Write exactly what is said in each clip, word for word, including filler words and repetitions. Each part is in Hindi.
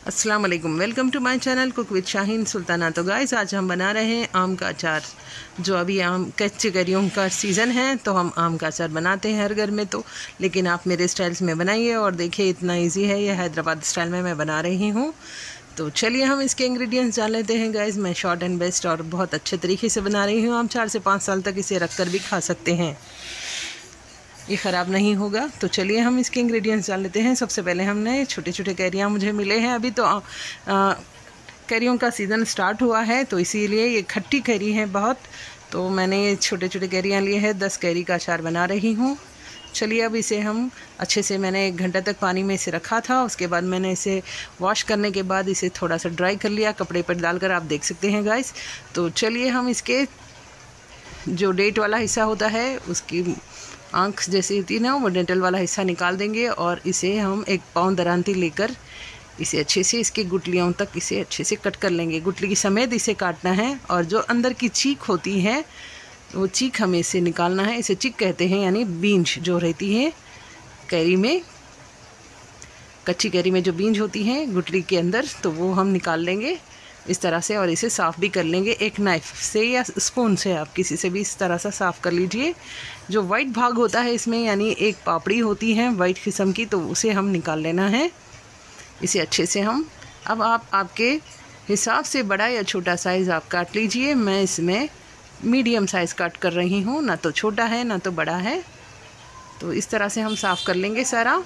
अस्सलाम वालेकुम, welcome to my channel cook with Shaheen Sultana. तो गाइस आज हम बना रहे हैं आम का अचार। जो अभी आम कच्चे कैरियों का सीज़न है तो हम आम का अचार बनाते हैं हर घर में, तो लेकिन आप मेरे स्टाइल्स में बनाइए और देखिए इतना इजी है। ये हैदराबाद स्टाइल में मैं बना रही हूँ। तो चलिए हम इसके इंग्रेडिएंट्स जान लेते हैं गाइस। मैं शॉर्ट एंड बेस्ट और बहुत अच्छे तरीके से बना रही हूँ। हम चार से पाँच साल तक इसे रख कर भी खा सकते हैं, ये ख़राब नहीं होगा। तो चलिए हम इसके इंग्रेडिएंट्स जान लेते हैं। सबसे पहले हमने छोटे छोटे कैरियाँ मुझे मिले हैं। अभी तो आ, आ, कैरियों का सीज़न स्टार्ट हुआ है तो इसीलिए ये खट्टी कैरी है बहुत, तो मैंने ये छोटे छोटे कैरियाँ लिए हैं। दस कैरी का अचार बना रही हूँ। चलिए अब इसे हम अच्छे से, मैंने एक घंटा तक पानी में इसे रखा था। उसके बाद मैंने इसे वॉश करने के बाद इसे थोड़ा सा ड्राई कर लिया, कपड़े पर डालकर, आप देख सकते हैं गाइस। तो चलिए हम इसके जो डेट वाला हिस्सा होता है, उसकी आँख जैसी होती है ना, वो डेंटल वाला हिस्सा निकाल देंगे और इसे हम एक पाँव दरांती लेकर इसे अच्छे से इसकी गुठलियों तक इसे अच्छे से कट कर लेंगे। गुठली की समेत इसे काटना है और जो अंदर की चीक होती है वो चीक हमें इसे निकालना है। इसे चीक कहते हैं, यानी बींज जो रहती है कैरी में, कच्ची कैरी में जो बींज होती है गुठली के अंदर, तो वो हम निकाल लेंगे इस तरह से और इसे साफ़ भी कर लेंगे एक नाइफ़ से या स्पून से, आप किसी से भी इस तरह से साफ़ कर लीजिए। जो वाइट भाग होता है इसमें, यानी एक पापड़ी होती है वाइट किस्म की, तो उसे हम निकाल लेना है। इसे अच्छे से हम, अब आप आपके हिसाब से बड़ा या छोटा साइज़ आप काट लीजिए। मैं इसमें मीडियम साइज़ काट कर रही हूँ, ना तो छोटा है ना तो बड़ा है। तो इस तरह से हम साफ़ कर लेंगे सारा।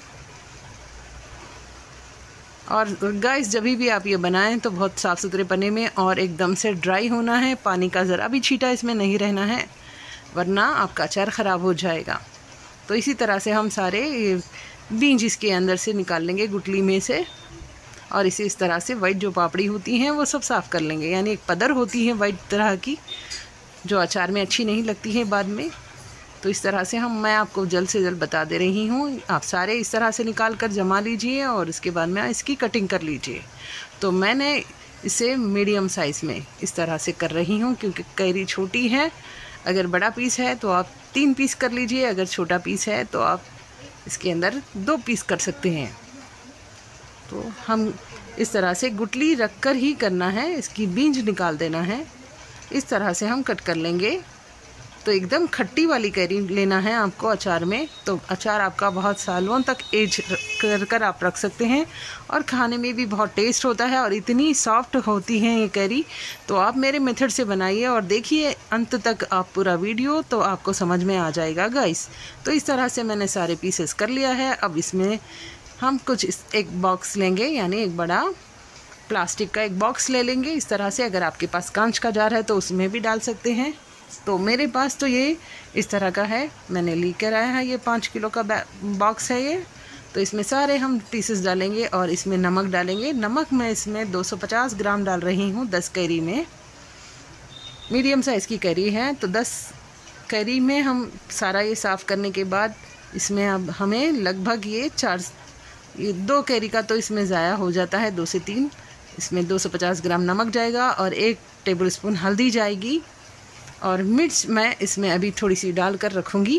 और गाइस जब भी आप ये बनाएं तो बहुत साफ़ सुथरे पने में और एकदम से ड्राई होना है। पानी का ज़रा भी छींटा इसमें नहीं रहना है, वरना आपका अचार ख़राब हो जाएगा। तो इसी तरह से हम सारे बीज इसके अंदर से निकाल लेंगे गुठली में से, और इसे इस तरह से वाइट जो पापड़ी होती हैं वो सब साफ़ कर लेंगे। यानी एक पदर होती है वाइट तरह की, जो अचार में अच्छी नहीं लगती है बाद में। तो इस तरह से हम, मैं आपको जल्द से जल्द बता दे रही हूँ। आप सारे इस तरह से निकाल कर जमा लीजिए और उसके बाद में इसकी कटिंग कर लीजिए। तो मैंने इसे मीडियम साइज़ में इस तरह से कर रही हूँ, क्योंकि कैरी छोटी है। अगर बड़ा पीस है तो आप तीन पीस कर लीजिए, अगर छोटा पीस है तो आप इसके अंदर दो पीस कर सकते हैं। तो हम इस तरह से गुठली रख कर ही करना है, इसकी बीज निकाल देना है। इस तरह से हम कट कर लेंगे। तो एकदम खट्टी वाली कैरी लेना है आपको अचार में, तो अचार आपका बहुत सालों तक एज कर कर आप रख सकते हैं और खाने में भी बहुत टेस्ट होता है और इतनी सॉफ्ट होती हैं ये कैरी। तो आप मेरे मेथड से बनाइए और देखिए अंत तक आप पूरा वीडियो, तो आपको समझ में आ जाएगा गाइस। तो इस तरह से मैंने सारे पीसेस कर लिया है। अब इसमें हम कुछ इस एक बॉक्स लेंगे, यानी एक बड़ा प्लास्टिक का एक बॉक्स ले लेंगे इस तरह से। अगर आपके पास कांच का जार है तो उसमें भी डाल सकते हैं। तो मेरे पास तो ये इस तरह का है, मैंने लेकर आया है। ये पाँच किलो का बॉक्स है ये। तो इसमें सारे हम पीसेस डालेंगे और इसमें नमक डालेंगे। नमक मैं इसमें दो सौ पचास ग्राम डाल रही हूँ दस कैरी में। मीडियम साइज़ की कैरी है तो दस कैरी में हम सारा ये साफ़ करने के बाद इसमें अब हमें लगभग ये चार ये दो कैरी का तो इसमें ज़ाया हो जाता है, दो से तीन। इसमें दो सौ पचास ग्राम नमक जाएगा और एक टेबल स्पून हल्दी जाएगी। और मिर्च मैं इसमें अभी थोड़ी सी डाल कर रखूँगी।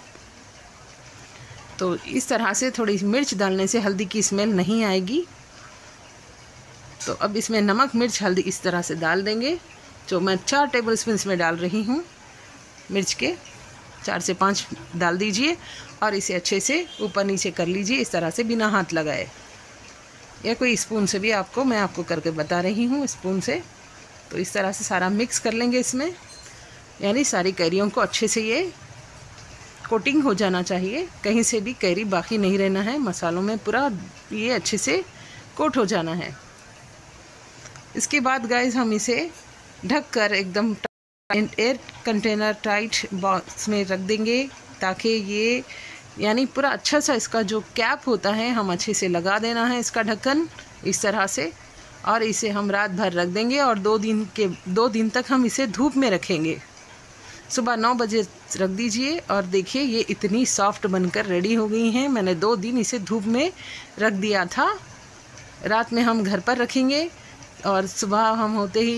तो इस तरह से थोड़ी मिर्च डालने से हल्दी की स्मेल नहीं आएगी। तो अब इसमें नमक, मिर्च, हल्दी इस तरह से डाल देंगे। जो मैं चार टेबल स्पून इसमें डाल रही हूँ मिर्च के, चार से पाँच डाल दीजिए और इसे अच्छे से ऊपर नीचे कर लीजिए इस तरह से, बिना हाथ लगाए, या कोई स्पून से भी आपको, मैं आपको करके बता रही हूँ स्पून से। तो इस तरह से सारा मिक्स कर लेंगे इसमें, यानी सारी कैरियों को अच्छे से ये कोटिंग हो जाना चाहिए। कहीं से भी कैरी बाकी नहीं रहना है, मसालों में पूरा ये अच्छे से कोट हो जाना है। इसके बाद गाइस हम इसे ढक कर एकदम एयर कंटेनर टाइट बॉक्स में रख देंगे, ताकि ये, यानी पूरा अच्छा सा इसका जो कैप होता है हम अच्छे से लगा देना है इसका ढक्कन इस तरह से। और इसे हम रात भर रख देंगे और दो दिन के दो दिन तक हम इसे धूप में रखेंगे। सुबह नौ बजे रख दीजिए और देखिए ये इतनी सॉफ्ट बनकर रेडी हो गई हैं। मैंने दो दिन इसे धूप में रख दिया था। रात में हम घर पर रखेंगे और सुबह हम होते ही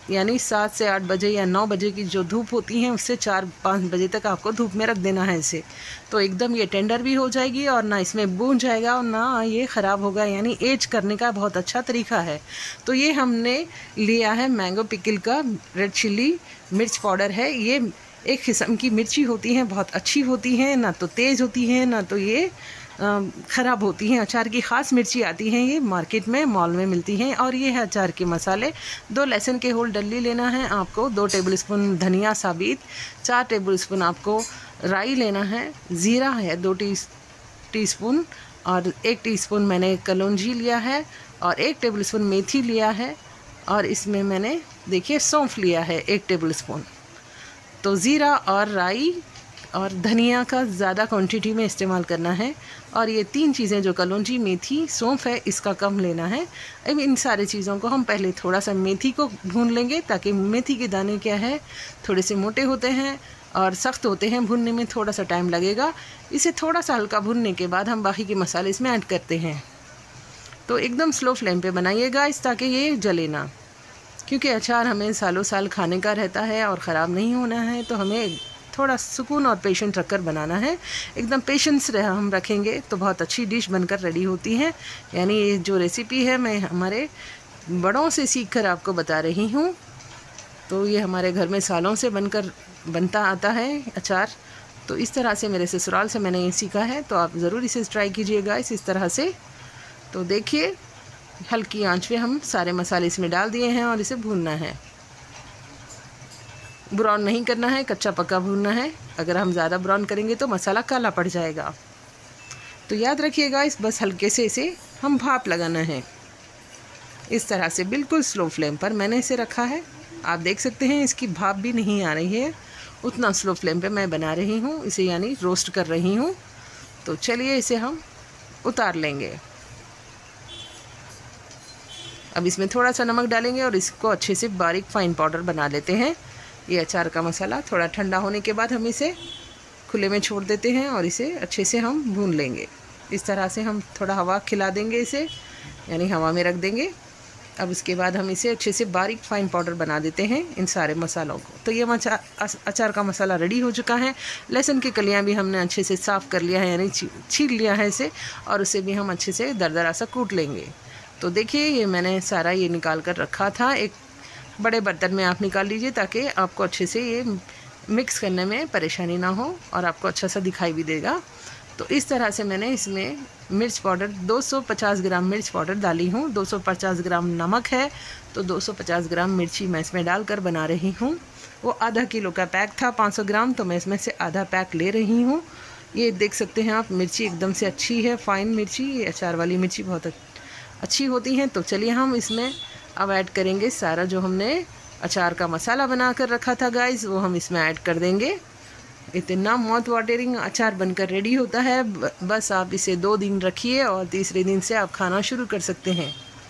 यानी सात से आठ बजे या नौ बजे की जो धूप होती है उससे चार पाँच बजे तक आपको धूप में रख देना है इसे। तो एकदम ये टेंडर भी हो जाएगी और ना इसमें भून जाएगा और ना ये ख़राब होगा, यानी एज करने का बहुत अच्छा तरीका है। तो ये हमने लिया है मैंगो पिकल का रेड चिल्ली मिर्च पाउडर है। ये एक किस्म की मिर्ची होती हैं, बहुत अच्छी होती हैं, ना तो तेज़ होती हैं ना तो ये ख़राब होती हैं। अचार की ख़ास मिर्ची आती हैं, ये मार्केट में मॉल में मिलती हैं। और ये है अचार के मसाले। दो लहसुन के होल डल्ली लेना है आपको, दो टेबलस्पून धनिया साबित, चार टेबलस्पून आपको राई लेना है, ज़ीरा है दो टी टीस्पून और एक टीस्पून मैंने कलौंजी लिया है और एक टेबलस्पून मेथी लिया है और इसमें मैंने देखिए सौंफ लिया है एक टेबलस्पून। तो ज़ीरा और राई और धनिया का ज़्यादा क्वांटिटी में इस्तेमाल करना है और ये तीन चीज़ें जो कलौंजी मेथी सौंफ है इसका कम लेना है। अब इन सारी चीज़ों को हम पहले थोड़ा सा मेथी को भून लेंगे, ताकि मेथी के दाने क्या है थोड़े से मोटे होते हैं और सख्त होते हैं, भूनने में थोड़ा सा टाइम लगेगा। इसे थोड़ा सा हल्का भूनने के बाद हम बाकी के मसाले इसमें ऐड करते हैं। तो एकदम स्लो फ्लेम पे बनाइएगा इस, ताकि ये जले ना, क्योंकि अचार हमें सालों साल खाने का रहता है और ख़राब नहीं होना है। तो हमें थोड़ा सुकून और पेशेंट रखकर बनाना है। एकदम पेशेंस हम रखेंगे तो बहुत अच्छी डिश बनकर रेडी होती है। यानी ये जो रेसिपी है मैं हमारे बड़ों से सीख कर आपको बता रही हूँ। तो ये हमारे घर में सालों से बनकर बनता आता है अचार। तो इस तरह से मेरे ससुराल से मैंने ये सीखा है, तो आप ज़रूर इसे ट्राई कीजिएगा इस तरह से। तो देखिए हल्की आंच पे हम सारे मसाले इसमें डाल दिए हैं और इसे भूनना है। ब्राउन नहीं करना है, कच्चा पक्का भूनना है। अगर हम ज़्यादा ब्राउन करेंगे तो मसाला काला पड़ जाएगा। तो याद रखिएगा इस बस हल्के से इसे हम भाप लगाना है इस तरह से, बिल्कुल स्लो फ्लेम पर मैंने इसे रखा है। आप देख सकते हैं इसकी भाप भी नहीं आ रही है, उतना स्लो फ्लेम पे मैं बना रही हूँ इसे, यानी रोस्ट कर रही हूँ। तो चलिए इसे हम उतार लेंगे। अब इसमें थोड़ा सा नमक डालेंगे और इसको अच्छे से बारीक फाइन पाउडर बना लेते हैं। ये अचार का मसाला थोड़ा ठंडा होने के बाद हम इसे खुले में छोड़ देते हैं और इसे अच्छे से हम भून लेंगे। इस तरह से हम थोड़ा हवा खिला देंगे इसे, यानी हवा में रख देंगे। अब इसके बाद हम इसे अच्छे से बारीक फाइन पाउडर बना देते हैं इन सारे मसालों को। तो ये मचा अचार का मसाला रेडी हो चुका है। लहसुन की कलियां भी हमने अच्छे से साफ़ कर लिया है, यानी छील लिया है इसे, और उसे भी हम अच्छे से दरदरा सा कूट लेंगे। तो देखिए ये मैंने सारा ये निकाल कर रखा था। एक बड़े बर्तन में आप निकाल लीजिए ताकि आपको अच्छे से ये मिक्स करने में परेशानी ना हो और आपको अच्छा सा दिखाई भी देगा। तो इस तरह से मैंने इसमें मिर्च पाउडर दो सौ पचास ग्राम मिर्च पाउडर डाली हूँ। दो सौ पचास ग्राम नमक है, तो दो सौ पचास ग्राम मिर्ची मैं इसमें डालकर बना रही हूँ। वो आधा किलो का पैक था पाँच सौ ग्राम, तो मैं इसमें से आधा पैक ले रही हूँ। ये देख सकते हैं आप, मिर्ची एकदम से अच्छी है, फ़ाइन मिर्ची। ये अचार वाली मिर्ची बहुत अच्छी होती हैं। तो चलिए हम इसमें अब ऐड करेंगे सारा जो हमने अचार का मसाला बना कर रखा था गाइस, वो हम इसमें ऐड कर देंगे। इतना माउथ वाटरिंग अचार बनकर रेडी होता है। बस आप इसे दो दिन रखिए और तीसरे दिन से आप खाना शुरू कर सकते हैं।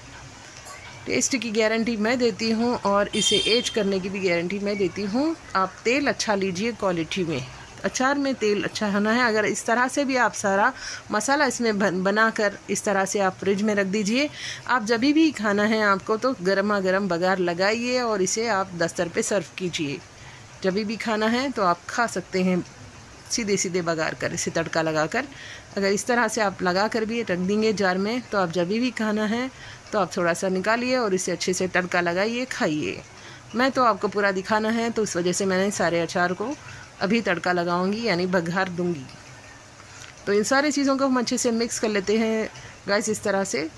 टेस्ट की गारंटी मैं देती हूँ और इसे एज करने की भी गारंटी मैं देती हूँ। आप तेल अच्छा लीजिए क्वालिटी में, अचार में तेल अच्छा होना है। अगर इस तरह से भी आप सारा मसाला इसमें बन बनाकर इस तरह से आप फ्रिज में रख दीजिए। आप जब भी खाना है आपको तो गर्मा गर्म बघार लगाइए और इसे आप दस्तर पे सर्व कीजिए। जब भी खाना है तो आप खा सकते हैं सीधे सीधे बघार कर, इसे तड़का लगाकर। अगर इस तरह से आप लगा कर भी रख देंगे जार में, तो आप जब भी खाना है तो आप थोड़ा सा निकालिए और इसे अच्छे से तड़का लगाइए, खाइए। मैं तो आपको पूरा दिखाना है तो इस वजह से मैंने सारे अचार को अभी तड़का लगाऊंगी, यानी बघार दूंगी। तो इन सारी चीज़ों को हम अच्छे से मिक्स कर लेते हैं गाइस इस तरह से,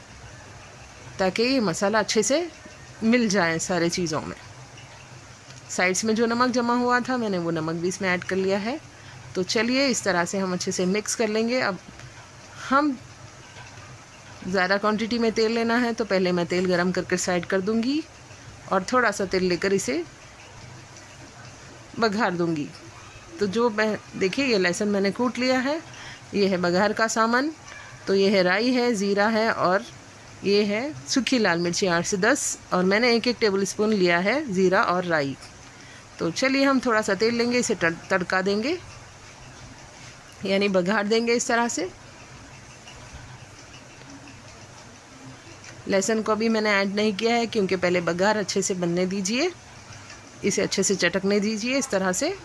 ताकि ये मसाला अच्छे से मिल जाए सारे चीज़ों में। साइड्स में जो नमक जमा हुआ था मैंने वो नमक भी इसमें ऐड कर लिया है। तो चलिए इस तरह से हम अच्छे से मिक्स कर लेंगे। अब हम ज़्यादा क्वांटिटी में तेल लेना है तो पहले मैं तेल गरम करके साइड कर दूंगी और थोड़ा सा तेल लेकर इसे बघार दूंगी। तो जो मैं देखिए ये लहसुन मैंने कूट लिया है, ये है बघार का सामान। तो ये है राई है, ज़ीरा है और ये है सूखी लाल मिर्ची आठ से दस, और मैंने एक एक टेबल स्पून लिया है ज़ीरा और राई। तो चलिए हम थोड़ा सा तेल लेंगे, इसे तड़का देंगे, यानी बघार देंगे इस तरह से। लहसुन को भी मैंने ऐड नहीं किया है क्योंकि पहले बघार अच्छे से बनने दीजिए, इसे अच्छे से चटकने दीजिए इस तरह से।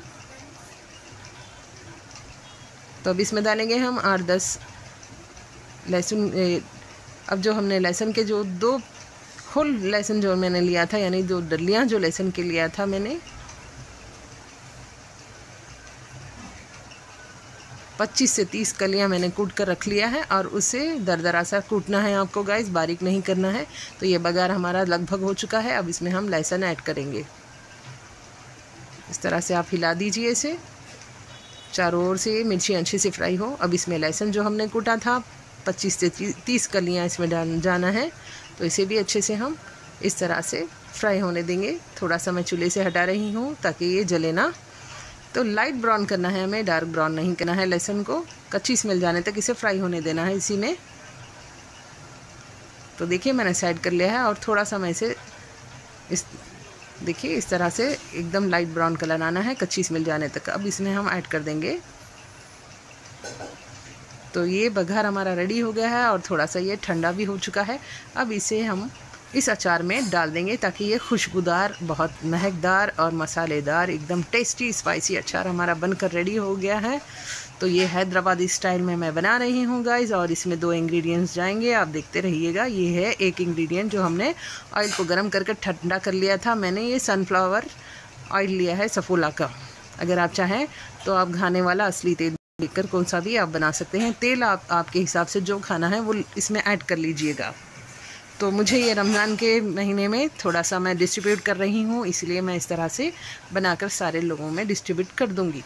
तो अब इसमें डालेंगे हम आठ दस लहसुन। अब जो हमने लहसुन के जो दो होल लहसुन जो मैंने लिया था, यानी दो डलियाँ जो लहसुन के लिया था मैंने, पच्चीस से तीस कलियां मैंने कूट कर रख लिया है और उसे दरदरा सा कूटना है आपको गाइस, बारीक नहीं करना है। तो ये बघार हमारा लगभग हो चुका है। अब इसमें हम लहसुन ऐड करेंगे। इस तरह से आप हिला दीजिए इसे, चारों ओर से मिर्ची अच्छे से फ्राई हो। अब इसमें लहसुन जो हमने कूटा था पच्चीस से तीस कलियाँ इसमें डाल जाना है। तो इसे भी अच्छे से हम इस तरह से फ्राई होने देंगे। थोड़ा सा मैं चूल्हे से हटा रही हूँ ताकि ये जले ना। तो लाइट ब्राउन करना है हमें, डार्क ब्राउन नहीं करना है। लहसुन को कच्ची स्मेल जाने तक इसे फ्राई होने देना है इसी में। तो देखिए मैंने साइड कर लिया है और थोड़ा सा मैं इसे इस देखिए इस तरह से एकदम लाइट ब्राउन कलर आना है, कच्ची स्मेल जाने तक। अब इसमें हम ऐड कर देंगे। तो ये बघार हमारा रेडी हो गया है और थोड़ा सा ये ठंडा भी हो चुका है। अब इसे हम इस अचार में डाल देंगे ताकि ये खुशबूदार, बहुत महकदार और मसालेदार, एकदम टेस्टी स्पाइसी अचार हमारा बनकर रेडी हो गया है। तो ये हैदराबादी स्टाइल में मैं बना रही हूँ गाइस, और इसमें दो इंग्रेडिएंट्स जाएंगे, आप देखते रहिएगा। ये है एक इंग्रेडिएंट जो हमने ऑयल को गर्म करके ठंडा कर लिया था। मैंने ये सनफ्लावर ऑयल लिया है सफोला का। अगर आप चाहें तो आप घाने वाला असली तेल लेकर कौन सा भी आप बना सकते हैं। तेल आप आपके हिसाब से जो खाना है वो इसमें ऐड कर लीजिएगा। तो मुझे ये रमज़ान के महीने में थोड़ा सा मैं डिस्ट्रीब्यूट कर रही हूँ, इसलिए मैं इस तरह से बनाकर सारे लोगों में डिस्ट्रीब्यूट कर दूँगी।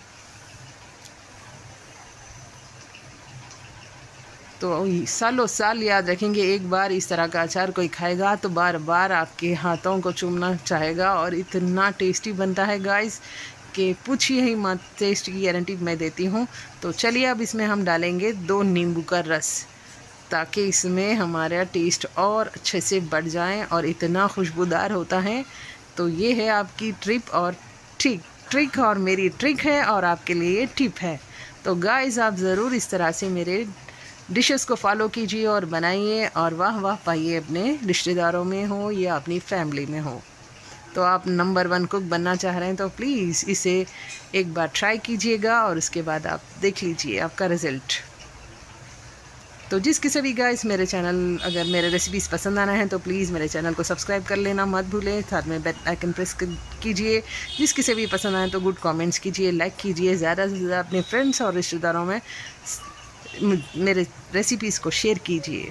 तो सालों साल याद रखेंगे, एक बार इस तरह का अचार कोई खाएगा तो बार बार आपके हाथों को चूमना चाहेगा। और इतना टेस्टी बनता है गाइस कि पूछिए ही मत, टेस्ट की गारंटी मैं देती हूँ। तो चलिए अब इसमें हम डालेंगे दो नींबू का रस, ताकि इसमें हमारा टेस्ट और अच्छे से बढ़ जाए और इतना खुशबूदार होता है। तो ये है आपकी ट्रिप और ट्रिक ट्रिक और मेरी ट्रिक है और आपके लिए टिप है। तो गाइस आप ज़रूर इस तरह से मेरे डिशेस को फॉलो कीजिए और बनाइए और वाह वाह पाइए, अपने रिश्तेदारों में हो या अपनी फैमिली में हो। तो आप नंबर वन कुक बनना चाह रहे हैं तो प्लीज़ इसे एक बार ट्राई कीजिएगा और उसके बाद आप देख लीजिए आपका रिज़ल्ट। तो जिस किसी भी गाइस मेरे चैनल, अगर मेरे रेसिपीज़ पसंद आना है तो प्लीज़ मेरे चैनल को सब्सक्राइब कर लेना मत भूलें। साथ में बेल आइकन प्रेस कीजिए। जिस किसी भी पसंद आए तो गुड कमेंट्स कीजिए, लाइक कीजिए, ज़्यादा से ज़्यादा अपने फ्रेंड्स और रिश्तेदारों में मेरे रेसिपीज़ को शेयर कीजिए।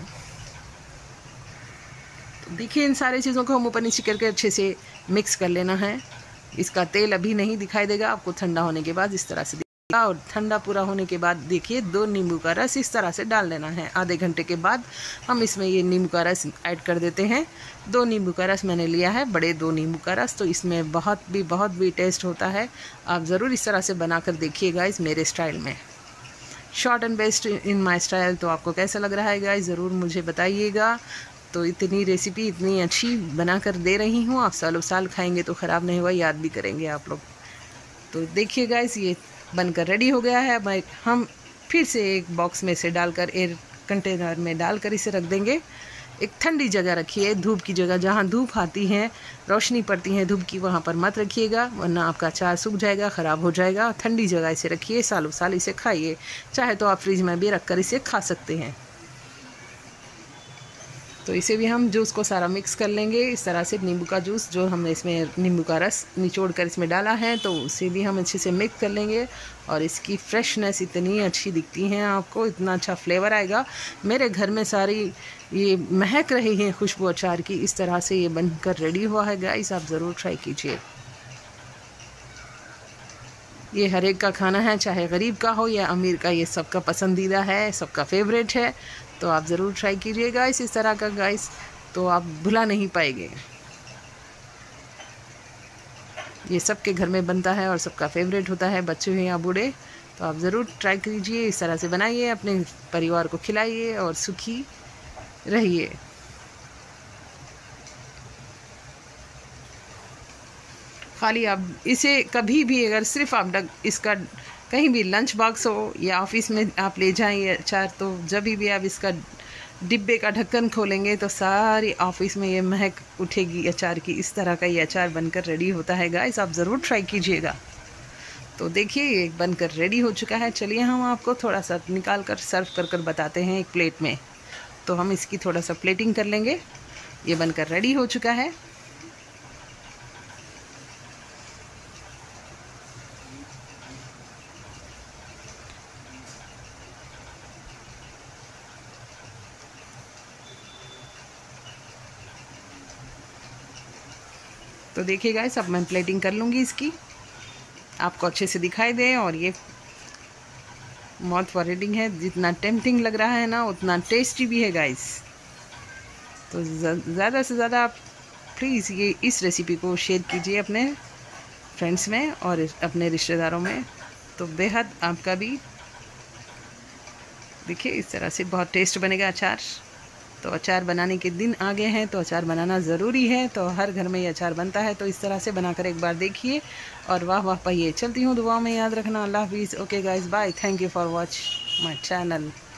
तो देखिए इन सारी चीज़ों को हम ऊपर नीचे करके अच्छे से मिक्स कर लेना है। इसका तेल अभी नहीं दिखाई देगा आपको, ठंडा होने के बाद इस तरह से, और ठंडा पूरा होने के बाद देखिए दो नींबू का रस इस तरह से डाल लेना है। आधे घंटे के बाद हम इसमें ये नींबू का रस ऐड कर देते हैं। दो नींबू का रस मैंने लिया है, बड़े दो नींबू का रस, तो इसमें बहुत भी बहुत भी टेस्ट होता है। आप ज़रूर इस तरह से बनाकर देखिएगा इस मेरे स्टाइल में, short and best in my style. तो आपको कैसा लग रहा है गाइस, ज़रूर मुझे बताइएगा। तो इतनी रेसिपी इतनी अच्छी बना कर दे रही हूँ, आप सालों साल खाएंगे तो ख़राब नहीं हुआ, याद भी करेंगे आप लोग। तो देखिए गाइस ये बनकर रेडी हो गया है। अब हम फिर से एक बॉक्स में से डालकर एयर कंटेनर में डालकर इसे रख देंगे। एक ठंडी जगह रखिए, धूप की जगह, जहाँ धूप आती है, रोशनी पड़ती है धूप की, वहाँ पर मत रखिएगा वरना आपका अचार सूख जाएगा, ख़राब हो जाएगा। ठंडी जगह इसे रखिए, सालों साल इसे खाइए। चाहे तो आप फ्रिज में भी रख कर इसे खा सकते हैं। तो इसे भी हम जूस को सारा मिक्स कर लेंगे इस तरह से। नींबू का जूस जो हमने इसमें नींबू का रस निचोड़ कर इसमें डाला है, तो उसे भी हम अच्छे से मिक्स कर लेंगे। और इसकी फ्रेशनेस इतनी अच्छी दिखती है आपको, इतना अच्छा फ्लेवर आएगा। मेरे घर में सारी ये महक रही है खुशबू अचार की। इस तरह से ये बनकर रेडी हुआ है गाइस, आप ज़रूर ट्राई कीजिए। ये हर एक का खाना है, चाहे गरीब का हो या अमीर का, ये सबका पसंदीदा है, सबका फेवरेट है। तो आप ज़रूर ट्राई कीजिएगा इस इस तरह का गाइस, तो आप भुला नहीं पाएंगे। ये सबके घर में बनता है और सबका फेवरेट होता है, बच्चे हो या बूढ़े। तो आप ज़रूर ट्राई कीजिए, इस तरह से बनाइए, अपने परिवार को खिलाइए और सुखी रहिए। खाली आप इसे कभी भी, अगर सिर्फ आप इसका कहीं भी लंच बॉक्स हो या ऑफिस में आप ले जाएं ये अचार, तो जब भी आप इसका डिब्बे का ढक्कन खोलेंगे तो सारी ऑफिस में ये महक उठेगी अचार की। इस तरह का ये अचार बनकर रेडी होता है गाइस, आप ज़रूर ट्राई कीजिएगा। तो देखिए ये बनकर रेडी हो चुका है। चलिए हम आपको थोड़ा सा निकाल कर सर्व कर कर बताते हैं एक प्लेट में। तो हम इसकी थोड़ा सा प्लेटिंग कर लेंगे। ये बनकर रेडी हो चुका है। तो देखिए गाइस, अब मैं प्लेटिंग कर लूँगी इसकी, आपको अच्छे से दिखाई दे। और ये माउथ वाटरिंग है, जितना टेम्पटिंग लग रहा है ना उतना टेस्टी भी है गाइस। तो ज़्यादा से ज़्यादा आप प्लीज़ ये इस रेसिपी को शेयर कीजिए अपने फ्रेंड्स में और अपने रिश्तेदारों में। तो बेहद आपका भी देखिए इस तरह से बहुत टेस्ट बनेगा अचार। तो अचार बनाने के दिन आ गए हैं, तो अचार बनाना ज़रूरी है। तो हर घर में ये अचार बनता है, तो इस तरह से बनाकर एक बार देखिए और वाह वाह पाइए। चलती हूँ, दुआओं में याद रखना। अल्लाह हाफिज़। Okay guys, bye. Thank you for watch my channel.